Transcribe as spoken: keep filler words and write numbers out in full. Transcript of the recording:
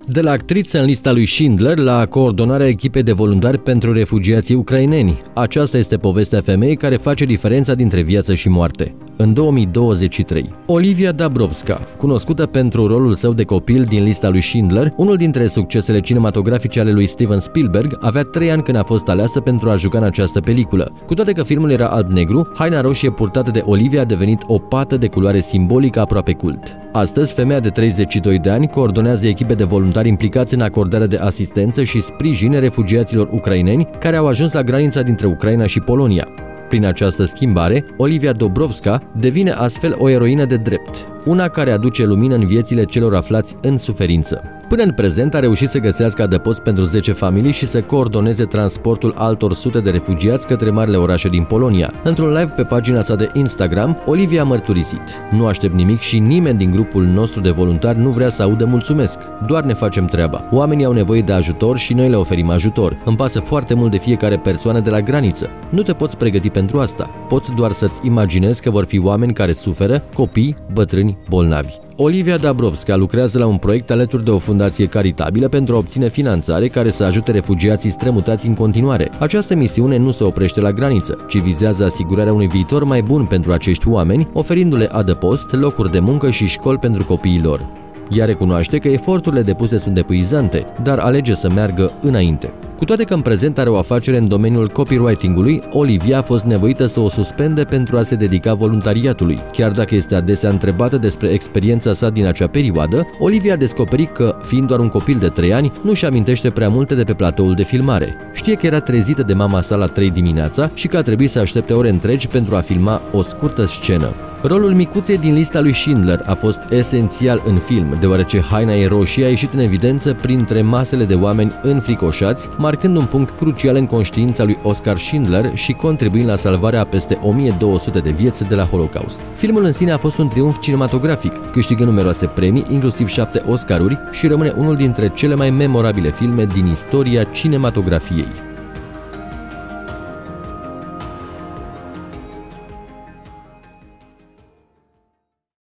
De la actriță în lista lui Schindler la coordonarea echipei de voluntari pentru refugiații ucraineni. Aceasta este povestea femeii care face diferența dintre viață și moarte. În două mii douăzeci și trei, Olivia Dabrowska, cunoscută pentru rolul său de copil din lista lui Schindler, unul dintre succesele cinematografice ale lui Steven Spielberg, avea trei ani când a fost aleasă pentru a juca în această peliculă. Cu toate că filmul era alb-negru, haina roșie purtată de Olivia a devenit o pată de culoare simbolică aproape cult. Astăzi, femeia de treizeci și doi de ani coordonează echipe de voluntari implicați în acordarea de asistență și sprijin refugiaților ucraineni care au ajuns la granița dintre Ucraina și Polonia. Prin această schimbare, Olivia Dabrowska devine astfel o eroină de drept, una care aduce lumină în viețile celor aflați în suferință. Până în prezent a reușit să găsească adăpost pentru zece familii și să coordoneze transportul altor sute de refugiați către marile orașe din Polonia. Într-un live pe pagina sa de Instagram, Olivia a mărturisit: "Nu aștept nimic și nimeni din grupul nostru de voluntari nu vrea să audă mulțumesc. Doar ne facem treaba. Oamenii au nevoie de ajutor și noi le oferim ajutor. Îmi pasă foarte mult de fiecare persoană de la graniță. Nu te poți pregăti pentru asta. Poți doar să-ți imaginezi că vor fi oameni care suferă, copii, bătrâni, bolnavi." Olivia Dabrowska lucrează la un proiect alături de o fundație caritabilă pentru a obține finanțare care să ajute refugiații strămutați în continuare. Această misiune nu se oprește la graniță, ci vizează asigurarea unui viitor mai bun pentru acești oameni, oferindu-le adăpost, locuri de muncă și școli pentru copiii lor. Ea recunoaște că eforturile depuse sunt epuizante, dar alege să meargă înainte. Cu toate că în prezent are o afacere în domeniul copywriting-ului, Olivia a fost nevoită să o suspende pentru a se dedica voluntariatului. Chiar dacă este adesea întrebată despre experiența sa din acea perioadă, Olivia a descoperit că, fiind doar un copil de trei ani, nu-și amintește prea multe de pe platoul de filmare. Știe că era trezită de mama sa la trei dimineața și că a trebuit să aștepte ore întregi pentru a filma o scurtă scenă. Rolul micuței din lista lui Schindler a fost esențial în film, deoarece haina ei roșie a ieșit în evidență printre masele de oameni înfricoșați, marcând un punct crucial în conștiința lui Oskar Schindler și contribuind la salvarea a peste o mie două sute de vieți de la Holocaust. Filmul în sine a fost un triumf cinematografic, câștigă numeroase premii, inclusiv șapte Oscaruri, și rămâne unul dintre cele mai memorabile filme din istoria cinematografiei.